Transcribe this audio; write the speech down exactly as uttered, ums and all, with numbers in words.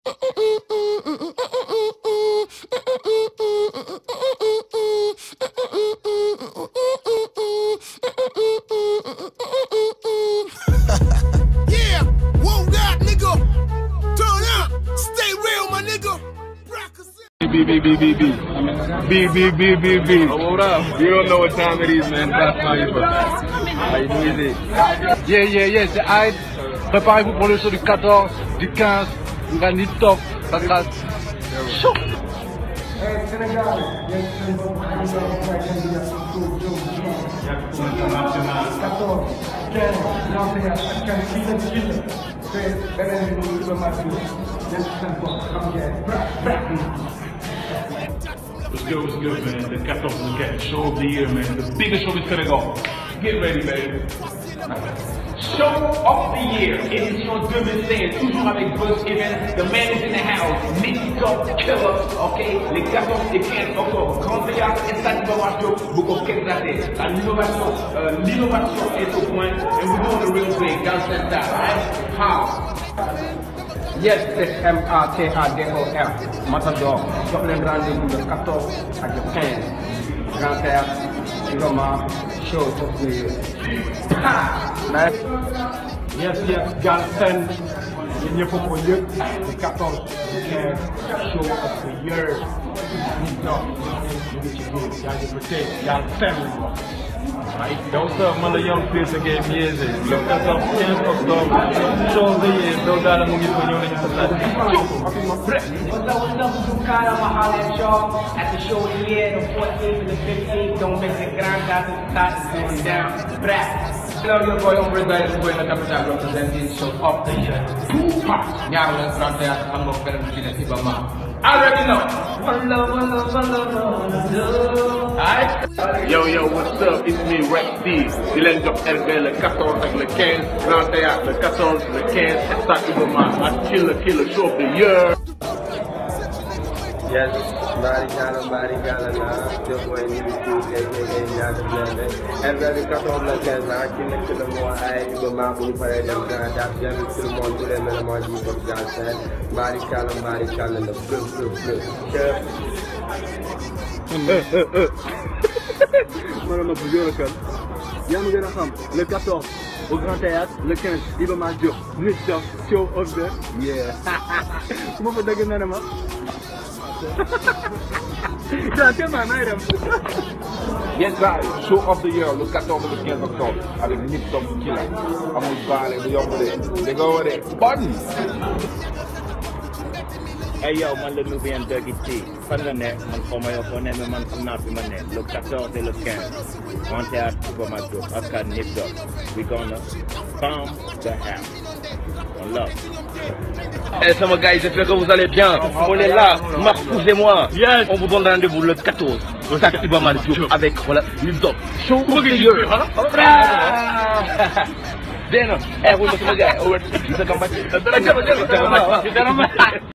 Yeah, won't that nigga? Turn up, stay real, my nigga. B B B B B B B B B B. Oh, what up? You don't know what time it is, man. That's how you How you doing it? Yeah, yeah, yeah, c'est Hyde. Préparez-vous pour le show du quatorze, du quinze. On va nip top. Ça sera chaud. Hey, Sénégal, yéen seen bopp xam nga waaye kenn du def suuf jóg quatorze, quinze, trente et un ak quinze kii la kii la te beneen bi mu Iba Mar Diop yéen seen bopp xam ngeen. What's good, what's good, man? The quatorze we get show of the year, man. The biggest show is gonna go. Get ready, baby. Show of the year, édition deux mille seize, toujours avec Buzz Event, the man is in the house, Nick Top Killer, ok, les quatorze et quinze octobre, Grand Théâtre et Stade Iba Mar Diop, beaucoup de raté. L'innovation, euh, l'innovation est au point, and we're doing the real thing, dans cette date, right? How? Yes, c'est M A T A D O R, Matador. Jox leen rendez-vous le quatorze ak le quinze. Grand Théâtre, Iba Mar, show of the year. Mais yes, yes, Galsen, yéen ñëpp ko yëg, le quatorze, le quinze, show of the year. Ñu dox, ñu ngi ci biir, yaa ngi ko tey, Galsen. Right. Yo, what's up, man? The young Fierce again, music. Le quatorze, quinze octobre, show of the year. Doo daal mu ngi ko ñëw nañu sa stade. What's up, what's up, Zucana Mahal Show at the show of the year, the fourteenth and the fifteenth. Don't miss it, Grand Théâtre starts going down. Brah. Hello, your boy, I'm Red Light, boy, the capital representing show of the year. Ñaar la Grand Théâtre am nga benn ci ne Iba Mar. Already know. One love, one love, one love, one love. Alright. Yo, yo, what's up? It's me, Rex D. Di leen jox R B le quatorze ak le quinze. Grand Théâtre le quatorze, le quinze. Stade Iba Mar ak Killer Killer show of the year. Yes, Mbari Gala, Mbari Gala na jox way ni ci kay kay ñaata blende. R B le quatorze le quinze na ci nekk le mois ay Iba Mar bu ñu paré dem Grand Théâtre jëm tout le monde tous les éléments du pop Galsen. Mbari Gala, Mbari Gala le bleu bleu bleu. Madame bu jël kan. Yaa ma gën a xam le quatorze au Grand Théâtre, le quinze Iba Mar Diop. Nit Top show of the year. Su ma fa dëgg na ne ma. Yes, guys, show of the year, le quatorze et le quinze octobre, avec Nick Top Killer. Amul baale bu yomb de, da nga war de bon. Hey yo, man le Nubian Dougie T. Fan nga ne man xaw ma yow foo ne mais man xam naa fi ma ne le quatorze et le quinze. Grand Théâtre Iba Mar Diop ak Nick Top. We gonna bomb the house. On love. Eh, sama gars, j'espère que vous allez bien. On est là, Marcous et moi. Yes. On vous donne rendez-vous le quatorze au stade Iba Mar Diop avec voilà, Nick Top. Show of the year. Dena, eh, vous me sama gars,